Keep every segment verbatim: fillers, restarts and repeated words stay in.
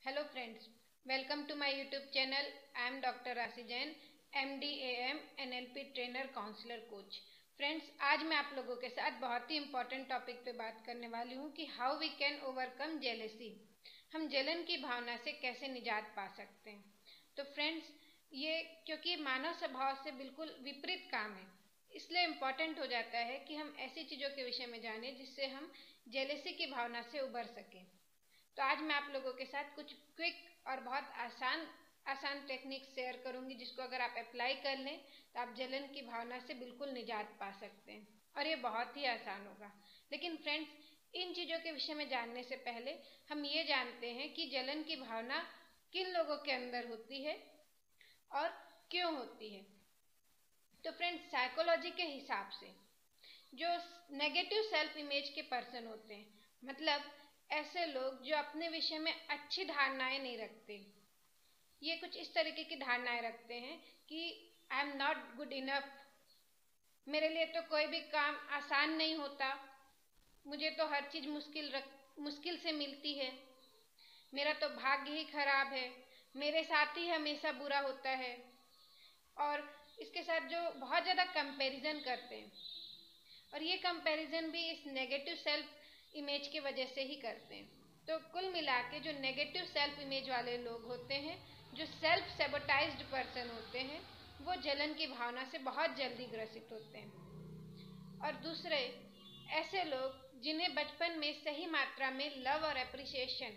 Hello friends, welcome to my YouTube channel. I am Doctor Rasi Jain, M D A M N L P trainer counsellor coach. Friends, आज मैं आप लोगों के साथ बहुत ही important topic पे बात करने वाली हूँ कि how we can overcome jealousy. हम जलन की भावना से कैसे निजात पा सकते हैं। तो फ्रेंड्स, ये क्योंकि मानव स्वभाव से बिल्कुल विपरीत काम है, इसलिए इम्पोर्टेंट हो जाता है कि हम ऐसी चीज़ों के विषय में जानें जिससे हम जेलेसी की भावना से उबर सकें। तो आज मैं आप लोगों के साथ कुछ क्विक और बहुत आसान आसान टेक्निक शेयर करूंगी, जिसको अगर आप अप्लाई कर लें तो आप जलन की भावना से बिल्कुल निजात पा सकते हैं और ये बहुत ही आसान होगा। लेकिन फ्रेंड्स, इन चीज़ों के विषय में जानने से पहले हम ये जानते हैं कि जलन की भावना किन लोगों के अंदर होती है और क्यों होती है। तो फ्रेंड्स, साइकोलॉजी के हिसाब से जो नेगेटिव सेल्फ इमेज के पर्सन होते हैं, मतलब ऐसे लोग जो अपने विषय में अच्छी धारणाएं नहीं रखते, ये कुछ इस तरीके की धारणाएं रखते हैं कि I am not good enough, मेरे लिए तो कोई भी काम आसान नहीं होता, मुझे तो हर चीज़ मुश्किल रख मुश्किल से मिलती है, मेरा तो भाग्य ही खराब है, मेरे साथ ही हमेशा बुरा होता है। और इसके साथ जो बहुत ज़्यादा कंपैरिजन करते हैं, और ये कंपैरिजन भी इस नेगेटिव सेल्फ इमेज की वजह से ही करते हैं। तो कुल मिला के जो नेगेटिव सेल्फ इमेज वाले लोग होते हैं, जो सेल्फ सेबोटाइज्ड पर्सन होते हैं, वो जलन की भावना से बहुत जल्दी ग्रसित होते हैं। और दूसरे ऐसे लोग जिन्हें बचपन में सही मात्रा में लव और एप्रिसिएशन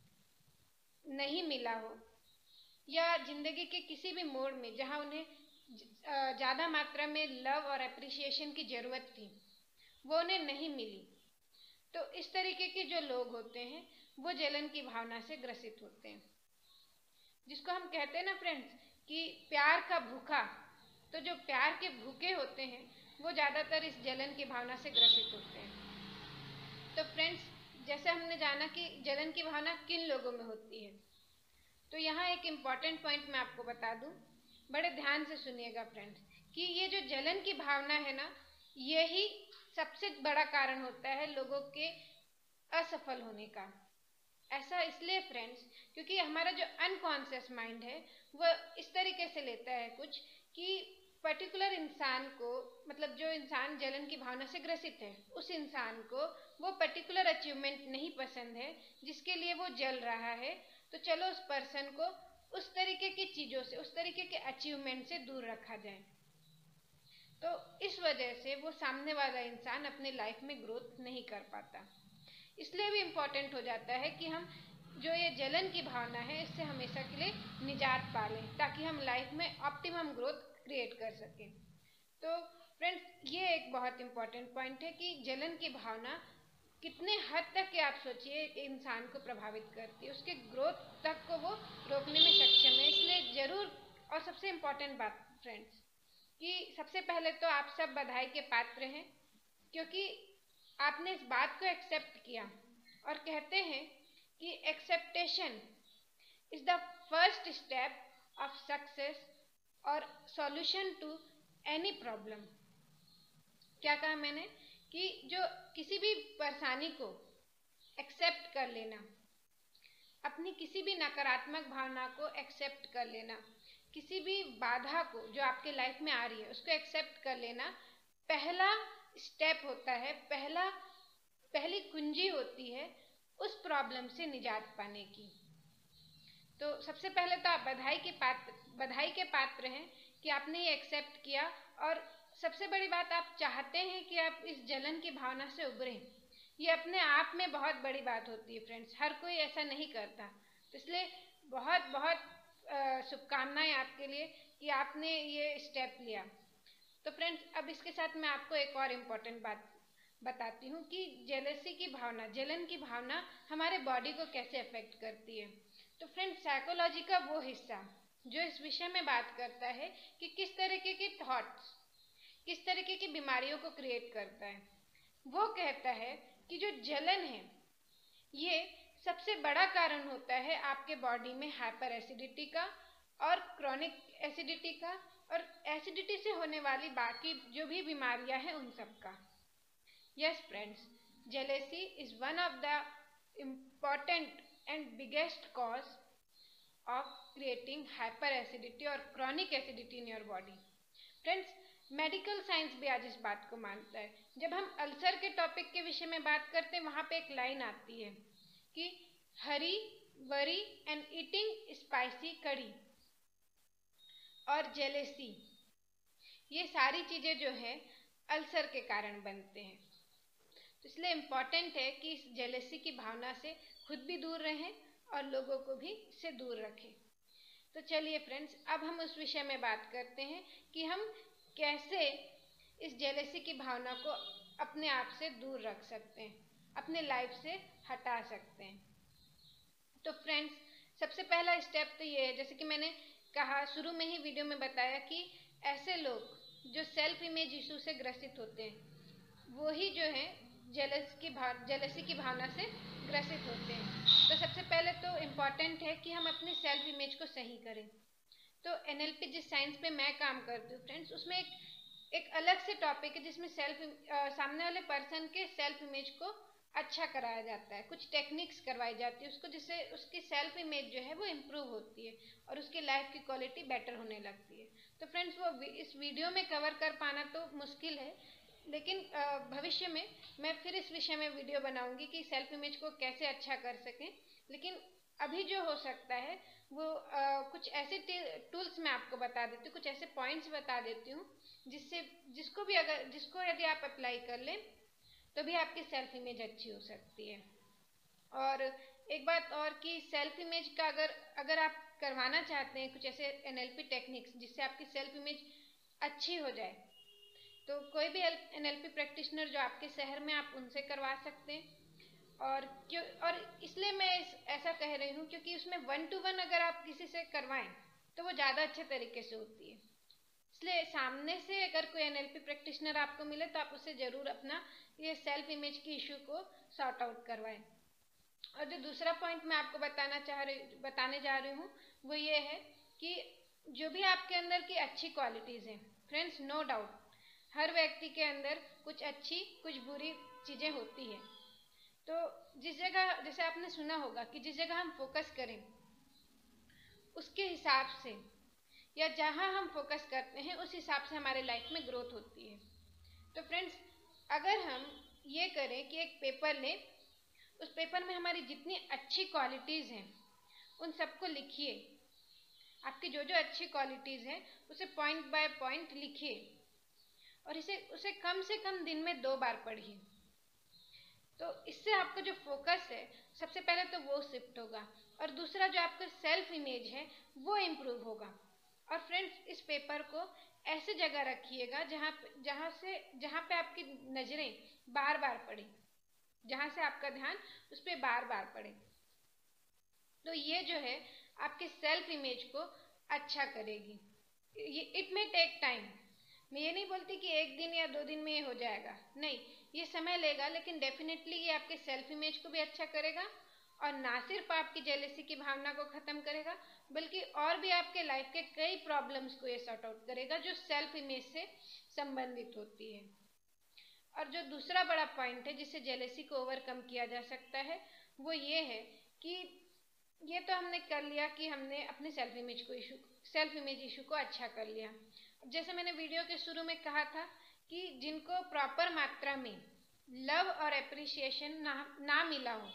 नहीं मिला हो, या जिंदगी के किसी भी मोड़ में जहां उन्हें ज़्यादा मात्रा में लव और एप्रिसिएशन की ज़रूरत थी, वो उन्हें नहीं मिली, तो इस तरीके के जो लोग होते हैं वो जलन की भावना से ग्रसित होते हैं, जिसको हम कहते हैं ना फ्रेंड्स कि प्यार का भूखा। तो जो प्यार के भूखे होते हैं वो ज़्यादातर इस जलन की भावना से ग्रसित होते हैं। तो फ्रेंड्स, जैसे हमने जाना कि जलन की भावना किन लोगों में होती है, तो यहाँ एक इम्पॉर्टेंट पॉइंट मैं आपको बता दूँ, बड़े ध्यान से सुनिएगा फ्रेंड्स, कि ये जो जलन की भावना है ना, यही सबसे बड़ा कारण होता है लोगों के असफल होने का। ऐसा इसलिए फ्रेंड्स, क्योंकि हमारा जो अनकॉन्शियस माइंड है वो इस तरीके से लेता है कुछ कि पर्टिकुलर इंसान को, मतलब जो इंसान जलन की भावना से ग्रसित है, उस इंसान को वो पर्टिकुलर अचीवमेंट नहीं पसंद है जिसके लिए वो जल रहा है, तो चलो उस पर्सन को उस तरीके की चीज़ों से, उस तरीके के अचीवमेंट से दूर रखा जाए। तो इस वजह से वो सामने वाला इंसान अपने लाइफ में ग्रोथ नहीं कर पाता। इसलिए भी इम्पोर्टेंट हो जाता है कि हम जो ये जलन की भावना है इससे हमेशा के लिए निजात पा लें, ताकि हम लाइफ में ऑप्टिमम ग्रोथ क्रिएट कर सकें। तो फ्रेंड्स, ये एक बहुत इम्पोर्टेंट पॉइंट है कि जलन की भावना कितने हद तक के आप सोचिए एक इंसान को प्रभावित करती है, उसके ग्रोथ तक को वो रोकने में सक्षम है। इसलिए ज़रूर, और सबसे इम्पोर्टेंट बात फ्रेंड्स, कि सबसे पहले तो आप सब बधाई के पात्र हैं, क्योंकि आपने इस बात को एक्सेप्ट किया, और कहते हैं कि acceptation is the first step of success और सॉल्यूशन टू एनी प्रॉब्लम। क्या कहा मैंने, कि जो किसी भी परेशानी को एक्सेप्ट कर लेना, अपनी किसी भी नकारात्मक भावना को एक्सेप्ट कर लेना, किसी भी बाधा को जो आपके लाइफ में आ रही है उसको एक्सेप्ट कर लेना, पहला स्टेप होता है, पहला पहली कुंजी होती है उस प्रॉब्लम से निजात पाने की। तो सबसे पहले तो आप बधाई के पात्र बधाई के पात्र हैं कि आपने ये एक्सेप्ट किया, और सबसे बड़ी बात, आप चाहते हैं कि आप इस जलन की भावना से उभरें। ये अपने आप में बहुत बड़ी बात होती है फ्रेंड्स, हर कोई ऐसा नहीं करता। तो इसलिए बहुत बहुत शुभकामनाएं आपके लिए कि आपने ये स्टेप लिया। तो फ्रेंड्स, अब इसके साथ मैं आपको एक और इम्पोर्टेंट बात बताती हूँ कि जेलसी की भावना, जलन की भावना हमारे बॉडी को कैसे अफेक्ट करती है। तो फ्रेंड्स, साइकोलॉजी का वो हिस्सा जो इस विषय में बात करता है कि किस तरीके के थॉट्स किस तरीके की बीमारियों को क्रिएट करता है, वो कहता है कि जो जलन है ये सबसे बड़ा कारण होता है आपके बॉडी में हाइपर एसिडिटी का और क्रॉनिक एसिडिटी का, और एसिडिटी से होने वाली बाकी जो भी बीमारियां हैं उन सब का। Yes friends, jealousy is one of the important and biggest cause of creating hyper acidity और chronic acidity in your body. Friends, medical science भी आज इस बात को मानता है। जब हम अल्सर के टॉपिक के विषय में बात करते हैं, वहां पे एक लाइन आती है कि hurry worry and eating spicy curry और जेलेसी, ये सारी चीजें जो है अल्सर के कारण बनते हैं। तो इसलिए इम्पॉर्टेंट है कि इस जेलेसी की भावना से खुद भी दूर रहें और लोगों को भी इससे दूर रखें। तो चलिए फ्रेंड्स, अब हम उस विषय में बात करते हैं कि हम कैसे इस जेलेसी की भावना को अपने आप से दूर रख सकते हैं, अपने लाइफ से हटा सकते हैं। तो फ्रेंड्स, सबसे पहला स्टेप तो ये है, जैसे कि मैंने कहा शुरू में ही वीडियो में बताया कि ऐसे लोग जो सेल्फ इमेज इशू से ग्रसित होते हैं वो ही जो है जेलस की भाव जेलसी की भावना से ग्रसित होते हैं। तो सबसे पहले तो इम्पॉर्टेंट है कि हम अपनी सेल्फ इमेज को सही करें। तो एनएलपी जिस साइंस पे मैं काम करती हूँ फ्रेंड्स, उसमें एक एक अलग से टॉपिक है जिसमें सेल्फ सामने वाले पर्सन के सेल्फ इमेज को अच्छा कराया जाता है, कुछ टेक्निक्स करवाई जाती है उसको, जिससे उसकी सेल्फ इमेज जो है वो इम्प्रूव होती है और उसकी लाइफ की क्वालिटी बेटर होने लगती है। तो फ्रेंड्स, वो इस वीडियो में कवर कर पाना तो मुश्किल है, लेकिन भविष्य में मैं फिर इस विषय में वीडियो बनाऊंगी कि सेल्फ इमेज को कैसे अच्छा कर सकें। लेकिन अभी जो हो सकता है वो आ, कुछ ऐसे टूल्स मैं आपको बता देती हूँ, कुछ ऐसे पॉइंट्स बता देती हूँ जिससे जिसको भी अगर जिसको यदि आप अप्लाई कर लें तो भी आपकी सेल्फ इमेज अच्छी हो सकती है। और एक बात और कि सेल्फ इमेज का अगर अगर आप करवाना चाहते हैं कुछ ऐसे एनएलपी टेक्निक्स जिससे आपकी सेल्फ इमेज अच्छी हो जाए, तो कोई भी एनएलपी प्रैक्टिशनर जो आपके शहर में, आप उनसे करवा सकते हैं। और क्यों और इसलिए मैं इस, ऐसा कह रही हूँ क्योंकि उसमें वन टू वन अगर आप किसी से करवाएं तो वो ज़्यादा अच्छे तरीके से होती है। इसलिए सामने से अगर कोई एनएलपी प्रैक्टिशनर आपको मिले तो आप उससे ज़रूर अपना ये सेल्फ इमेज की इशू को सॉर्ट आउट करवाएं। और जो दूसरा पॉइंट मैं आपको बताना चाह रही बताने जा रही हूँ वो ये है कि जो भी आपके अंदर की अच्छी क्वालिटीज़ हैं फ्रेंड्स, नो डाउट हर व्यक्ति के अंदर कुछ अच्छी कुछ बुरी चीज़ें होती हैं। तो जिस जगह, जैसे आपने सुना होगा कि जिस जगह हम फोकस करें उसके हिसाब से, या जहाँ हम फोकस करते हैं उस हिसाब से हमारे लाइफ में ग्रोथ होती है। तो फ्रेंड्स, अगर हम ये करें कि एक पेपर लें, उस पेपर में हमारी जितनी अच्छी क्वालिटीज़ हैं उन सबको लिखिए। आपकी जो जो अच्छी क्वालिटीज़ हैं उसे पॉइंट बाय पॉइंट लिखिए और इसे उसे कम से कम दिन में दो बार पढ़िए। तो इससे आपका जो फोकस है सबसे पहले तो वो शिफ्ट होगा और दूसरा जो आपका सेल्फ इमेज है वो इम्प्रूव होगा। और फ्रेंड्स, इस पेपर को ऐसे जगह रखिएगा जहाँ जहाँ से जहाँ पे आपकी नज़रें बार बार पड़े, जहाँ से आपका ध्यान उस पर बार बार पड़े। तो ये जो है आपके सेल्फ इमेज को अच्छा करेगी। ये इट मे टेक टाइम, मैं ये नहीं बोलती कि एक दिन या दो दिन में ये हो जाएगा, नहीं, ये समय लेगा, लेकिन डेफिनेटली ये आपके सेल्फ इमेज को भी अच्छा करेगा और ना सिर्फ आपकी जेलेसी की भावना को ख़त्म करेगा बल्कि और भी आपके लाइफ के कई प्रॉब्लम्स को ये सॉर्ट आउट करेगा जो सेल्फ इमेज से संबंधित होती है। और जो दूसरा बड़ा पॉइंट है जिससे जेलेसी को ओवरकम किया जा सकता है वो ये है कि ये तो हमने कर लिया कि हमने अपने सेल्फ इमेज को इशू सेल्फ इमेज इशू को अच्छा कर लिया। जैसे मैंने वीडियो के शुरू में कहा था कि जिनको प्रॉपर मात्रा में लव और एप्रिसिएशन ना, ना मिला हो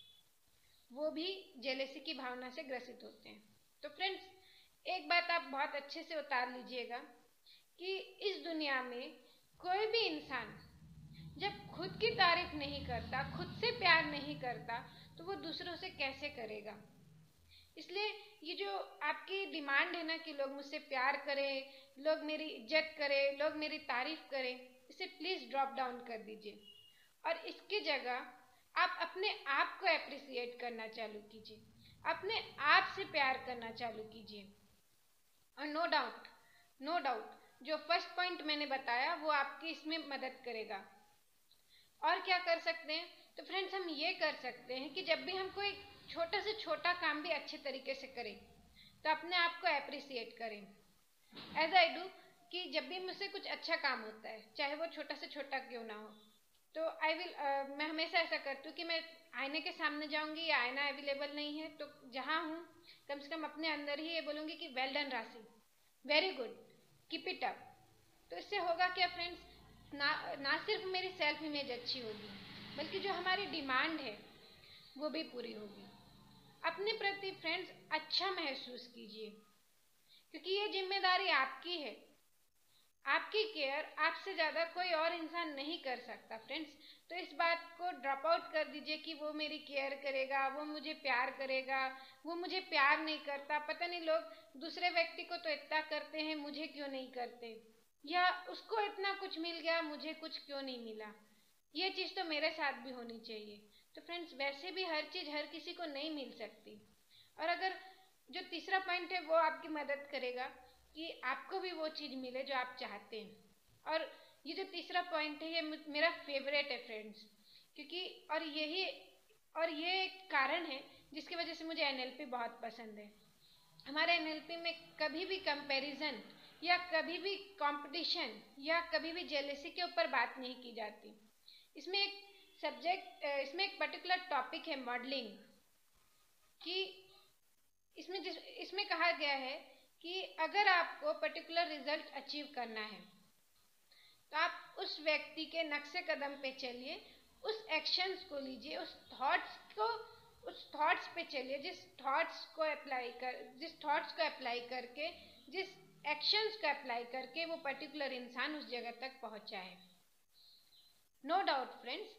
वो भी जेलेसी की भावना से ग्रसित होते हैं। तो फ्रेंड्स, एक बात आप बहुत अच्छे से उतार लीजिएगा कि इस दुनिया में कोई भी इंसान जब खुद की तारीफ नहीं करता, खुद से प्यार नहीं करता, तो वो दूसरों से कैसे करेगा। इसलिए ये जो आपकी डिमांड है ना कि लोग मुझसे प्यार करें, लोग मेरी इज्जत करें, लोग मेरी तारीफ करें, इसे प्लीज़ ड्रॉप डाउन कर दीजिए और इसकी जगह आप अपने आप को एप्रिसिएट करना चालू कीजिए, अपने आप से प्यार करना चालू कीजिए। और नो डाउट नो डाउट जो फर्स्ट पॉइंट मैंने बताया वो आपकी इसमें मदद करेगा। और क्या कर सकते हैं? तो फ्रेंड्स, हम ये कर सकते हैं कि जब भी हम कोई छोटा से छोटा काम भी अच्छे तरीके से करें तो अपने आप को एप्रिसिएट करें। एज आई डू कि जब भी मुझसे कुछ अच्छा काम होता है, चाहे वो छोटा से छोटा क्यों ना हो, तो आई विल uh, मैं हमेशा ऐसा करती हूँ कि मैं आईने के सामने जाऊंगी या आईना अवेलेबल नहीं है, तो जहाँ हूँ कम से कम अपने अंदर ही ये बोलूँगी कि well done Rashi, very good, keep it up. तो इससे होगा क्या फ्रेंड्स, ना ना सिर्फ मेरी सेल्फ इमेज अच्छी होगी, बल्कि जो हमारी डिमांड है वो भी पूरी होगी। अपने प्रति फ्रेंड्स अच्छा महसूस कीजिए, क्योंकि ये जिम्मेदारी आपकी है। आपकी केयर आपसे ज़्यादा कोई और इंसान नहीं कर सकता फ्रेंड्स। तो इस बात को ड्रॉप आउट कर दीजिए कि वो मेरी केयर करेगा, वो मुझे प्यार करेगा, वो मुझे प्यार नहीं करता, पता नहीं लोग दूसरे व्यक्ति को तो इतना करते हैं, मुझे क्यों नहीं करते, या उसको इतना कुछ मिल गया, मुझे कुछ क्यों नहीं मिला, ये चीज़ तो मेरे साथ भी होनी चाहिए। तो फ्रेंड्स, वैसे भी हर चीज़ हर किसी को नहीं मिल सकती। और अगर जो तीसरा पॉइंट है वो आपकी मदद करेगा कि आपको भी वो चीज़ मिले जो आप चाहते हैं। और ये जो तीसरा पॉइंट है ये मेरा फेवरेट है फ्रेंड्स, क्योंकि और यही और ये एक कारण है जिसकी वजह से मुझे एनएलपी बहुत पसंद है। हमारे एनएलपी में कभी भी कंपैरिजन या कभी भी कंपटीशन या कभी भी जेलेसी के ऊपर बात नहीं की जाती। इसमें एक सब्जेक्ट इसमें एक पर्टिकुलर टॉपिक है मॉडलिंग, कि इसमें जिस इसमें कहा गया है कि अगर आपको पर्टिकुलर रिजल्ट अचीव करना है तो आप उस व्यक्ति के नक्शे कदम पे चलिए, उस एक्शंस को लीजिए, उस थॉट्स को उस थॉट्स पे चलिए, जिस थॉट्स को अप्लाई कर जिस थॉट्स को अप्लाई करके जिस एक्शंस को अप्लाई करके वो पर्टिकुलर इंसान उस जगह तक पहुंचा है। नो डाउट फ्रेंड्स,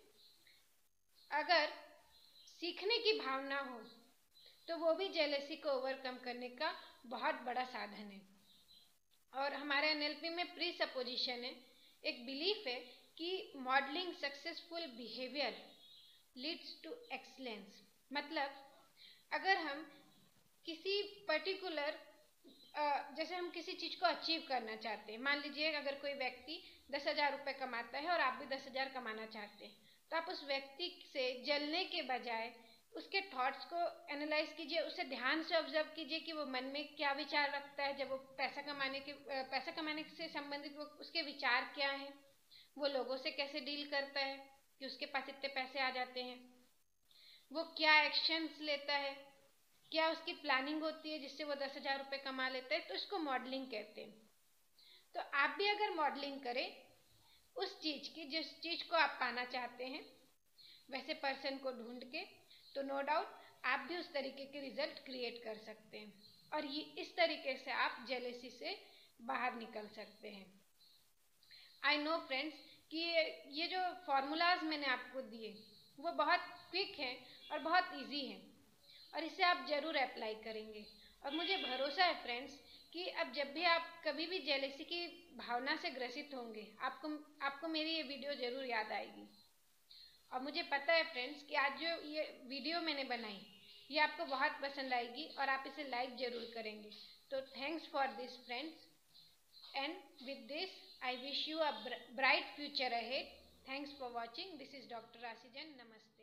अगर सीखने की भावना हो तो वो भी जेलसी को ओवरकम करने का बहुत बड़ा साधन है। और हमारे एनएलपी में प्री सपोजिशन है, एक बिलीफ है कि modelling successful behaviour leads to excellence. मतलब अगर हम किसी पर्टिकुलर जैसे हम किसी चीज़ को अचीव करना चाहते हैं, मान लीजिए अगर कोई व्यक्ति दस हज़ार रुपये कमाता है और आप भी दस हज़ार कमाना चाहते हैं, तो आप उस व्यक्ति से जलने के बजाय उसके थॉट्स को एनालाइज कीजिए, उसे ध्यान से ऑब्जर्व कीजिए कि वो मन में क्या विचार रखता है जब वो पैसा कमाने के पैसा कमाने से संबंधित वो उसके विचार क्या हैं, वो लोगों से कैसे डील करता है कि उसके पास इतने पैसे आ जाते हैं, वो क्या एक्शंस लेता है, क्या उसकी प्लानिंग होती है जिससे वो दस हज़ार रुपये कमा लेता है। तो इसको मॉडलिंग कहते हैं। तो आप भी अगर मॉडलिंग करें उस चीज़ की जिस चीज़ को आप पाना चाहते हैं, वैसे पर्सन को ढूंढ के, तो नो डाउट आप भी उस तरीके के रिजल्ट क्रिएट कर सकते हैं और ये इस तरीके से आप जेलेसी से बाहर निकल सकते हैं। आई नो फ्रेंड्स कि ये, ये जो फॉर्मूलाज मैंने आपको दिए वो बहुत क्विक हैं और बहुत इजी हैं और इसे आप ज़रूर अप्लाई करेंगे। और मुझे भरोसा है फ्रेंड्स कि अब जब भी आप कभी भी जेलेसी की भावना से ग्रसित होंगे, आपको आपको मेरी ये वीडियो ज़रूर याद आएगी। और मुझे पता है फ्रेंड्स कि आज जो ये वीडियो मैंने बनाई ये आपको बहुत पसंद आएगी और आप इसे लाइक ज़रूर करेंगे। तो thanks for this friends, and with this I wish you a bright future ahead. Thanks for watching. This is doctor Rashi Jain. नमस्ते।